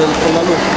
con la luz.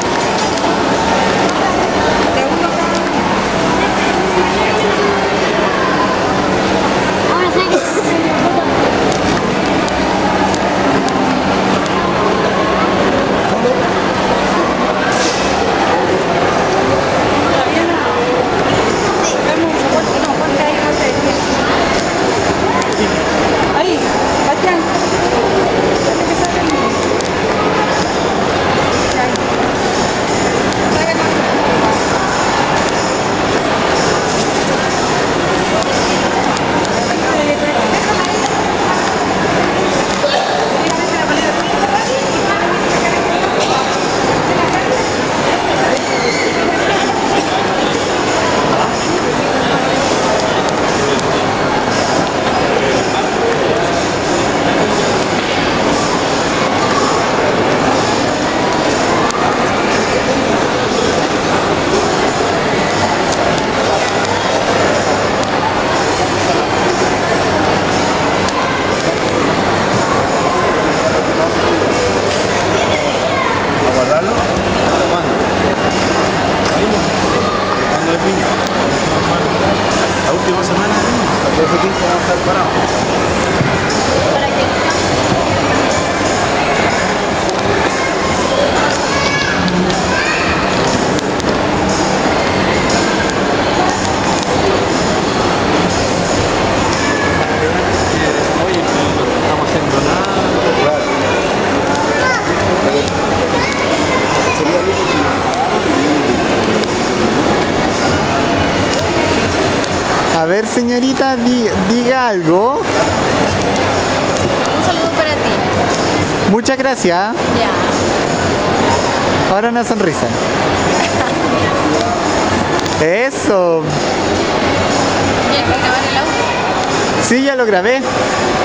La última semana, de ese tiempo vamos a estar parados. ¿Para qué? Oye, no estamos haciendo nada. Claro. Sería A ver, señorita, diga algo. Un saludo para ti. Muchas gracias. Ya. Ahora una sonrisa. Eso. ¿Ya grabar el audio? Sí, ya lo grabé.